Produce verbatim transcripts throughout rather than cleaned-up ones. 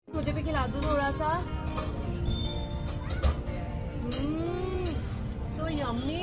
मुझे भी खिला दो थोड़ा सा। So yummy.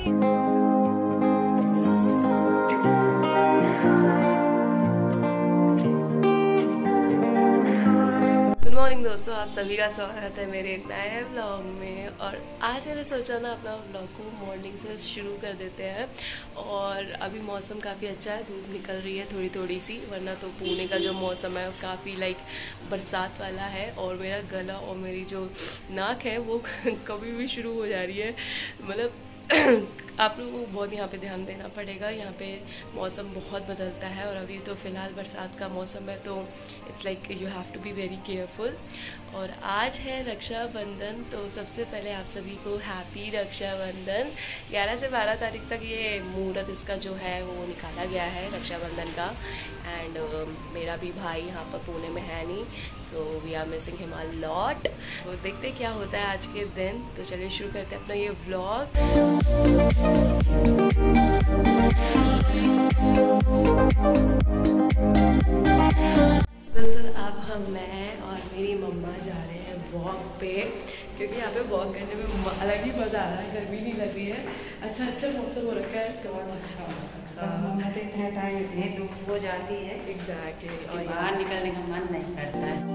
गुड मॉर्निंग दोस्तों, आप सभी का स्वागत है मेरे एक नए व्लॉग में। और आज मैंने सोचा ना अपना व्लॉग को मॉर्निंग से शुरू कर देते हैं। और अभी मौसम काफ़ी अच्छा है, धूप निकल रही है थोड़ी थोड़ी सी, वरना तो पुणे का जो मौसम है वो काफ़ी लाइक बरसात वाला है। और मेरा गला और मेरी जो नाक है वो कभी भी शुरू हो जा रही है। मतलब आप लोगों को बहुत यहाँ पे ध्यान देना पड़ेगा। यहाँ पे मौसम बहुत बदलता है और अभी तो फ़िलहाल बरसात का मौसम है, तो it's like you have to be very careful. और आज है रक्षाबंधन, तो सबसे पहले आप सभी को हैप्पी रक्षाबंधन। ग्यारह से बारह तारीख तक ये मुहूर्त इसका जो है वो निकाला गया है रक्षाबंधन का। एंड uh, मेरा भी भाई यहाँ पर पुणे में है नहीं, so we are missing him a lot. तो देखते क्या होता है आज के दिन। तो चलिए शुरू करते हैं अपना ये व्लॉग। दोस्तों अब हम मैं और मेरी मम्मा जा रहे हैं वॉक पे, क्योंकि यहाँ पे वॉक करने में अलग ही मज़ा आ रहा है। गर्मी नहीं लग रही है, अच्छा अच्छा मौसम हो रखा है, तो अच्छा मम्मा तो इतने टाइम इतनी धूप हो जाती है एग्जैक्टली, और बाहर निकलने का मन नहीं करता है।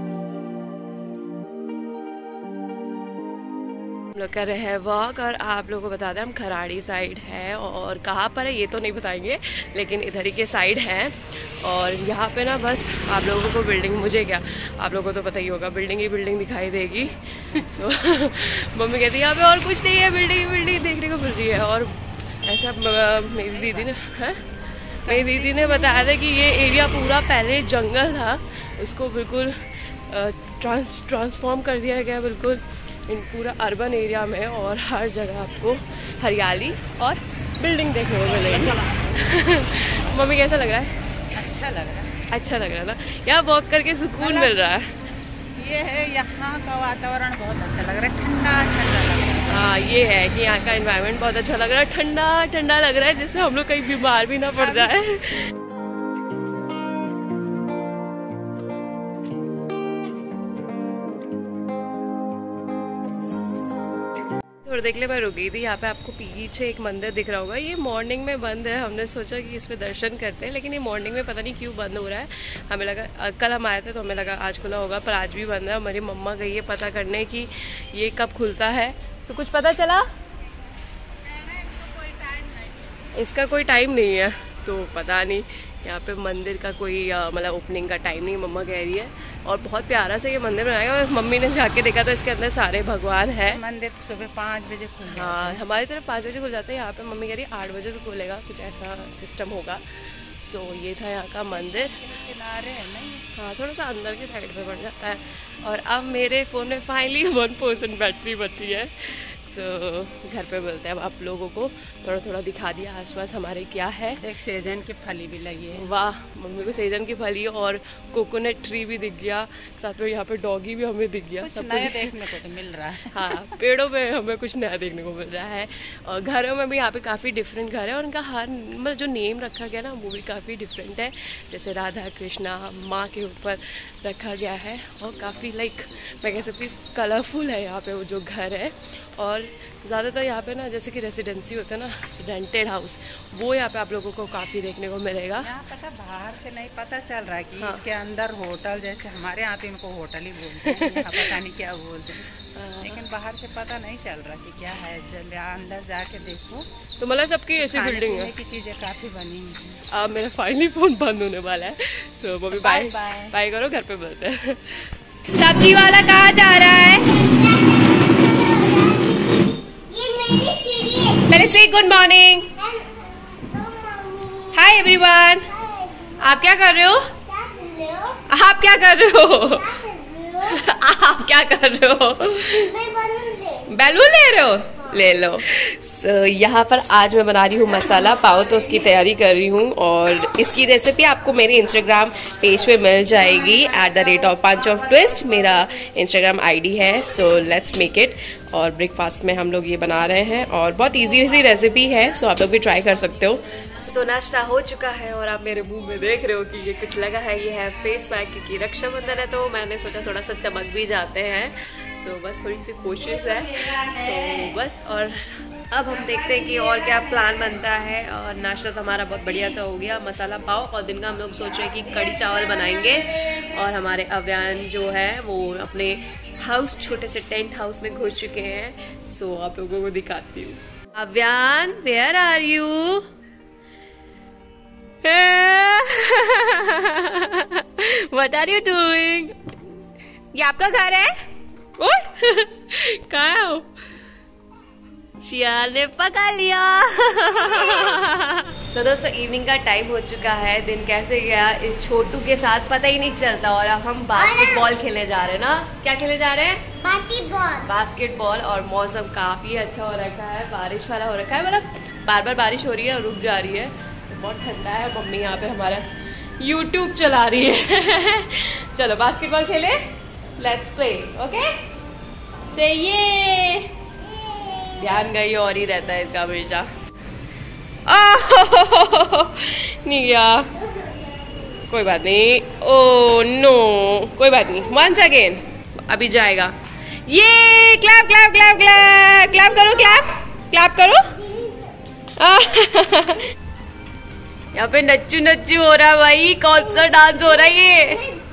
लोग कर रहे हैं वॉक। और आप लोगों को बता दें हम खराड़ी साइड है, और कहाँ पर है ये तो नहीं बताएंगे, लेकिन इधर ही के साइड है। और यहाँ पे ना बस आप लोगों को बिल्डिंग, मुझे क्या आप लोगों को तो पता ही होगा, बिल्डिंग ही बिल्डिंग दिखाई देगी। सो मम्मी कहती है यहाँ पे और कुछ नहीं है, बिल्डिंग ही बिल्डिंग देखने को मिल रही है। और ऐसा मेरी दीदी ने है मेरी दीदी ने बताया था कि ये एरिया पूरा पहले जंगल था, उसको बिल्कुल ट्रांस ट्रांसफॉर्म कर दिया गया बिल्कुल इन पूरा अर्बन एरिया में। और हर जगह आपको हरियाली और बिल्डिंग देखने को मिलेगी। मम्मी कैसा लग रहा है? अच्छा लग रहा है। अच्छा लग रहा है ना, यहाँ वॉक करके सुकून मिल रहा है। ये है यहाँ का वातावरण बहुत अच्छा लग रहा है, ठंडा ठंडा लग रहा है। हाँ ये है कि यहाँ का एनवायरनमेंट बहुत अच्छा लग रहा है, ठंडा ठंडा लग रहा है, जिससे हम लोग कहीं बीमार भी ना पड़ जाए। और देख ले मैं रुक गई थी, यहाँ पे आपको पीछे एक मंदिर दिख रहा होगा। ये मॉर्निंग में बंद है, हमने सोचा कि इस पे दर्शन करते हैं, लेकिन ये मॉर्निंग में पता नहीं क्यों बंद हो रहा है। हमें लगा कल हम आए थे तो हमें लगा आज खुला होगा, पर आज भी बंद है। हमारी मम्मा गई है पता करने की ये कब खुलता है। तो कुछ पता चला इसका कोई टाइम नहीं है, तो पता नहीं यहाँ पे मंदिर का कोई मतलब ओपनिंग का टाइम नहीं, मम्मा कह रही है। और बहुत प्यारा से ये मंदिर बनाया गया। मम्मी ने जाके देखा तो इसके अंदर सारे भगवान हैं। मंदिर तो सुबह पाँच बजे खुल जाता है। हाँ हमारी तरफ पाँच बजे खुल जाते हैं, यहाँ पे मम्मी कह रही है आठ बजे से खुलेगा, कुछ ऐसा सिस्टम होगा। सो ये था यहाँ का मंदिर, किनारे है नहीं। हाँ थोड़ा सा अंदर की साइड पे पड़ जाता है। और अब मेरे फ़ोन में फाइनली वन परसेंट बैटरी बची है। सो so, घर पे बोलते हैं अब आप लोगों को थोड़ा थोड़ा दिखा दिया आसपास हमारे क्या है। एक सेजन की फली भी लगी है। वाह, मम्मी को सेजन की फली और कोकोनट ट्री भी दिख गया, साथ में यहाँ पे डॉगी भी हमें दिख गया। कुछ सब नया देखने को तो मिल रहा है। हाँ पेड़ों पे हमें कुछ नया देखने को मिल रहा है। और घरों में भी यहाँ पे काफ़ी डिफरेंट घर है, और उनका हर मतलब जो नेम रखा गया ना वो भी काफ़ी डिफरेंट है। जैसे राधा कृष्णा माँ के ऊपर रखा गया है, और काफ़ी लाइक मैं कह सकती हूँ कलरफुल है यहाँ पे वो जो घर है। और ज़्यादातर यहाँ पे ना जैसे कि रेसिडेंसी होता है ना, रेंटेड हाउस, वो यहाँ पे आप लोगों को काफ़ी देखने को मिलेगा। यहाँ पता बाहर से नहीं पता चल रहा है कि हाँ। इसके अंदर होटल, जैसे हमारे यहाँ तो इनको होटल ही बोलते हैं, यहाँ पता नहीं क्या बोलते हैं, लेकिन बाहर से पता नहीं चल रहा कि क्या है। जब अंदर जाके देखो तो मतलब सबकी ऐसी बिल्डिंग है की चीज़ें काफ़ी बनी हुई हैं। अब मेरा फाइनली फ़ोन बंद होने वाला है। So mummy bye bye bye करो, घर पे मिलते हैं। सब्जी वाला कहाँ जा रहा है? पहले से गुड मॉर्निंग, हाय एवरीवन। आप क्या कर रहे हो? आप क्या कर रहे हो? आप क्या कर रहे हो? बैलून ले रहे हो? ले लो। so, यहाँ पर आज मैं बना रही हूँ मसाला पाव, तो उसकी तैयारी कर रही हूँ और इसकी रेसिपी आपको मेरे इंस्टाग्राम पेज पे मिल जाएगी at the rate of punch of twist, मेरा इंस्टाग्राम आईडी है। So let's make it. और ब्रेकफास्ट में हम लोग ये बना रहे हैं और बहुत इजी सी रेसिपी है, सो आप लोग भी ट्राई कर सकते हो। सो नाश्ता हो चुका है और आप मेरे मुंह में देख रहे हो कि ये कुछ लगा है, ये है फेस पैक, क्योंकि रक्षाबंधन है तो मैंने सोचा थोड़ा सा चमक भी जाते हैं। सो so, बस थोड़ी सी कोशिश है तो बस। और अब हम देखते हैं कि और क्या प्लान बनता है। और नाश्ता तो हमारा बहुत बढ़िया सा हो गया, मसाला पाव, और दिन का हम लोग सोच रहे हैं कि कड़ी चावल बनाएंगे। और हमारे अव्यान जो है वो अपने हाउस, छोटे से टेंट हाउस में घुस चुके हैं। सो so, आप लोगों को दिखाती हूँ। Avyaan, where are you? What are you doing? ये आपका घर है? ओए कहाँ हो? शियाल ने पकड़ लिया। सो दोस्तों, इवनिंग का टाइम हो चुका है। दिन कैसे गया इस छोटू के साथ पता ही नहीं चलता। और अब हम बास्केटबॉल खेलने जा रहे हैं ना। क्या खेलने जा रहे हैं? बास्केटबॉल। बास्केटबॉल। और मौसम काफी अच्छा हो रखा है, बारिश वाला हो रखा है, मतलब बार बार बारिश हो रही है और रुक जा रही है, बहुत ठंडा है। मम्मी यहाँ पे हमारा यूट्यूब चला रही है। चलो बास्केटबॉल खेले, लेट्स प्ले, ओके? से ये ध्यान गई और ही रहता है इसका हमेशा। नहीं गया, कोई बात नहीं। ओ नो, कोई बात नहीं, वंस अगेन, अभी जाएगा। ये clap clap clap clap clap करो, क्लैप क्लैप करो। यहाँ पे नच्चू नच्चू हो रहा है भाई। कौन सा डांस हो रहा है ये?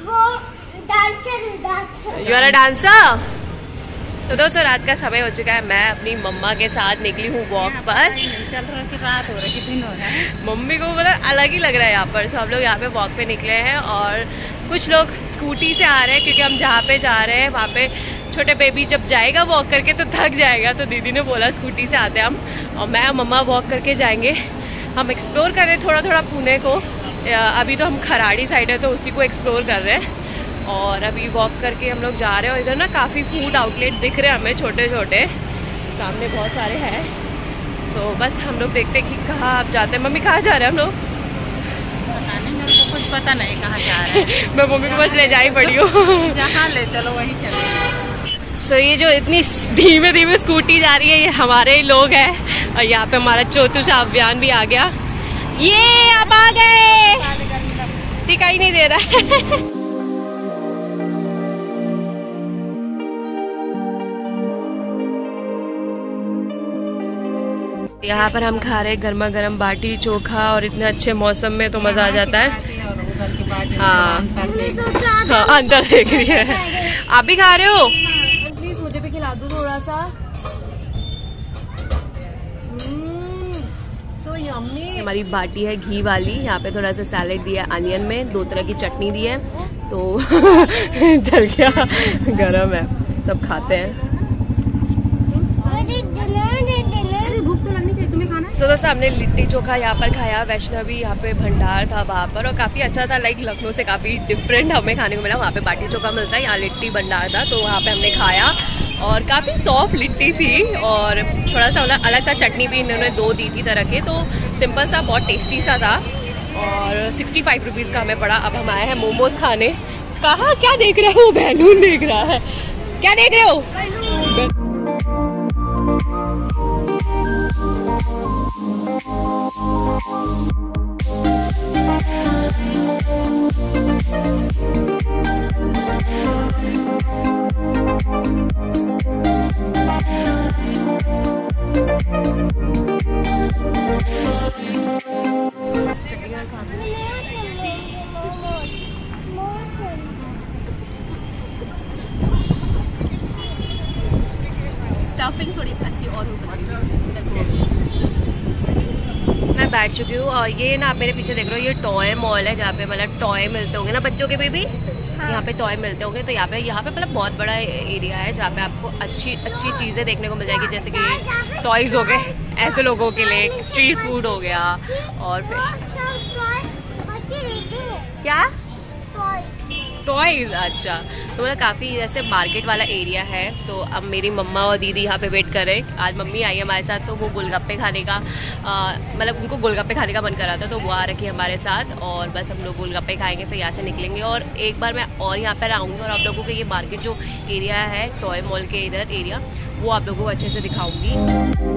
You are a dancer. तो दोस्तों, रात का समय हो चुका है। मैं अपनी मम्मा के साथ निकली हूँ वॉक पर। चल रहा है कि रात हो रहा है कि दिन हो रहा है। मम्मी को मतलब अलग ही लग रहा है यहाँ पर। तो हम लोग यहाँ पे वॉक पे निकले हैं और कुछ लोग स्कूटी से आ रहे हैं, क्योंकि हम जहाँ पे जा रहे हैं वहाँ पे छोटे बेबी जब जाएगा वॉक करके तो थक जाएगा। तो दीदी ने बोला स्कूटी से आते हैं हम, और मैं और मम्मा वॉक करके जाएंगे। हम एक्सप्लोर कर रहे हैं थोड़ा थोड़ा पुणे को। अभी तो हम खराड़ी साइड है तो उसी को एक्सप्लोर कर रहे हैं। और अभी वॉक करके हम लोग जा रहे हैं। और इधर ना काफ़ी फूड आउटलेट दिख रहे हैं हमें, छोटे छोटे, सामने बहुत सारे हैं। सो so, बस हम लोग देखते हैं कि कहाँ आप जाते हैं। मम्मी कहाँ जा रहे हैं हम लोग? पता नहीं, मेरे को कुछ पता नहीं कहाँ जा रहे हैं। मैं मम्मी को बस ले जा ही पड़ी हूँ। जहाँ ले चलो वहीं चलो। सो so, ये जो इतनी धीमे धीमे स्कूटी जा रही है ये हमारे ही लोग हैं। और यहाँ पे हमारा चौथू सा अभियान भी आ गया। ये आप आ गए, दिखाई नहीं दे रहा है। यहाँ पर हम खा रहे हैं गर्मा गर्म बाटी चोखा, और इतने अच्छे मौसम में तो मजा आ जाता है। हाँ हाँ, अंदर देख रही है। आप भी खा रहे हो? प्लीज मुझे भी खिला दो थोड़ा सा। So yummy. हमारी बाटी है घी वाली। यहाँ पे थोड़ा सा सैलेड दिया है अनियन में, दो तरह की चटनी दी है, तो जल गया, गरम है, सब खाते हैं। सो दोस्तों, हमने लिट्टी चोखा यहाँ पर खाया। वैष्णवी यहाँ पे भंडार था वहाँ पर, और काफ़ी अच्छा था। लाइक लखनऊ से काफ़ी डिफरेंट हमें खाने को मिला। वहाँ पे बाटी चोखा मिलता है, यहाँ लिट्टी भंडार था, तो वहाँ पे हमने खाया। और काफ़ी सॉफ्ट लिट्टी थी और थोड़ा सा मतलब अलग था। चटनी भी इन्होंने दो दी थी तरह के, तो सिंपल सा बहुत टेस्टी सा था। और सिक्सटी फाइव रुपीज़ का हमें पड़ा। अब हम आए हैं मोमोज खाने। कहाँ क्या देख रहे हो? बैलून देख रहा है। क्या देख रहे हो? स्टफिंग थोड़ी अच्छी और हो सकती है। मैं बैठ चुकी हूँ और ये ना आप मेरे पीछे देख रहे हो, ये टॉय मॉल है जहाँ पे मतलब टॉय मिलते होंगे ना बच्चों के बेबी। हाँ। यहाँ पे टॉय मिलते होंगे, तो यहाँ पे यहाँ पे मतलब बहुत बड़ा एरिया है जहाँ पे आपको अच्छी अच्छी चीज़ें देखने को मिल जाएगी, जैसे कि टॉयज़ हो गए ऐसे लोगों के लिए, स्ट्रीट फूड हो गया, और फिर क्या टॉयज, अच्छा। तो मतलब काफ़ी जैसे मार्केट वाला एरिया है। तो अब मेरी मम्मा और दीदी यहाँ पे वेट कर रहे हैं। आज मम्मी आई है हमारे साथ, तो वो गोलगप्पे खाने का मतलब उनको गोलगप्पे खाने का मन कर रहा था, तो वो आ रखी हमारे साथ। और बस हम लोग गोलगप्पे खाएंगे, फिर यहाँ से निकलेंगे। और एक बार मैं और यहाँ पर आऊँगी और आप लोगों को ये मार्केट जो एरिया है टॉय मॉल के इधर एरिया, वो आप लोगों को अच्छे से दिखाऊँगी।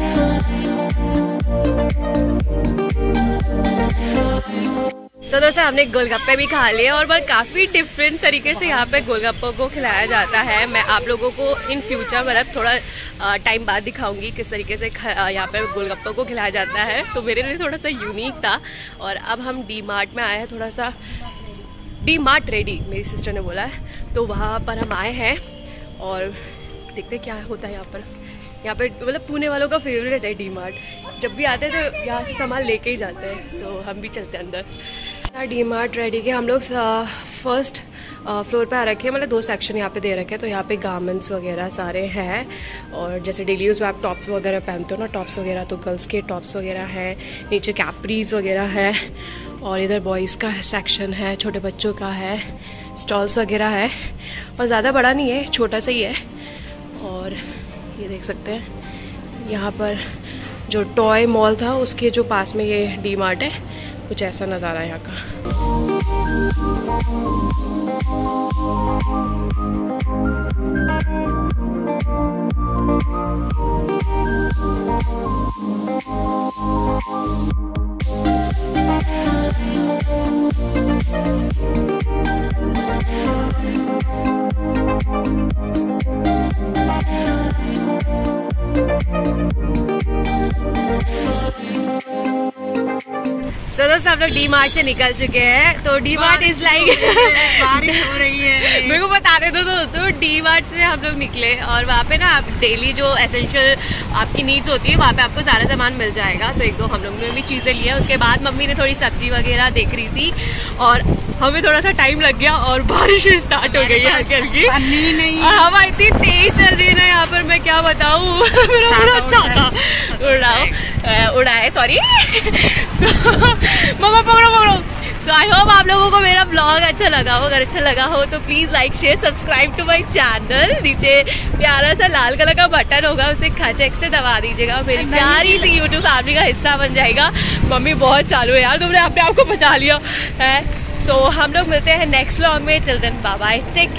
तो दोस्तों हमने गोलगप्पे भी खा लिए और बहुत काफ़ी डिफरेंट तरीके से यहाँ पे गोलगप्पों को खिलाया जाता है। मैं आप लोगों को इन फ्यूचर मतलब थोड़ा टाइम बाद दिखाऊंगी किस तरीके से यहाँ पे गोलगप्पों को खिलाया जाता है। तो मेरे लिए थोड़ा सा यूनिक था। और अब हम डी मार्ट में आए हैं, थोड़ा सा डी मार्ट रेडी मेरी सिस्टर ने बोला है, तो वहाँ पर हम आए हैं और देखते क्या होता है यहाँ पर। यहाँ पे मतलब पुणे वालों का फेवरेट है डी मार्ट, जब भी आते हैं तो यहाँ से सामान लेके ही जाते हैं। सो हम भी चलते हैं अंदर। डी मार्ट रेडी के हम लोग फर्स्ट फ्लोर पे आ रखे हैं, मतलब दो सेक्शन यहाँ पे दे रखे हैं। तो यहाँ पे गारमेंट्स वगैरह सारे हैं, और जैसे डेली यूज़ में आप टॉप वगैरह पहनते हो ना, टॉप्स वगैरह, तो गर्ल्स के टॉप्स वगैरह हैं। नीचे कैप्रीज वगैरह है, और इधर बॉयज़ का सेक्शन है, छोटे बच्चों का है, स्टॉल्स वगैरह है। और ज़्यादा बड़ा नहीं है, छोटा सा ही है। और ये देख सकते हैं यहाँ पर जो टॉय मॉल था उसके जो पास में ये डी मार्ट है, कुछ ऐसा नज़ारा है यहाँ का। So, दोस्तों हम लोग डी मार्ट से निकल चुके हैं। तो डी मार्ट इज लाइक बारिश हो रही है, मेरे को बता रहे थे। तो, तो डी मार्ट से हम लोग निकले और वहाँ पे ना आप डेली जो एसेंशियल आपकी नीड्स होती है वहाँ पे आपको सारा सामान मिल जाएगा। तो एक दो हम लोग ने भी चीज़ें लिया। उसके बाद मम्मी ने थोड़ी सब्जी वगैरह देख रही थी और हमें थोड़ा सा टाइम लग गया और बारिश स्टार्ट हो गई है हल्की हल्की। हवा इतनी तेज चल रही है ना यहाँ पर, मैं क्या बताऊँ। मेरा पूरा छाता उड़ाओ उड़ाए सॉरी मम्मा पकड़ो पकड़ो। सो आई होप आप लोगों को मेरा ब्लॉग अच्छा लगा हो। अगर अच्छा लगा हो तो please like share subscribe to my channel. नीचे प्यारा सा लाल कलर का बटन होगा, उसे खचक से दबा दीजिएगा। मेरी प्यारी सी यूट्यूब फैमिली का हिस्सा बन जाएगा। मम्मी बहुत चालू है यार, तुमने अपने आप को बचा लिया है। सो so, हम लोग मिलते हैं नेक्स्ट व्लॉग में। Till then bye bye, take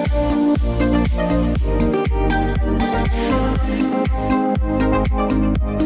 care.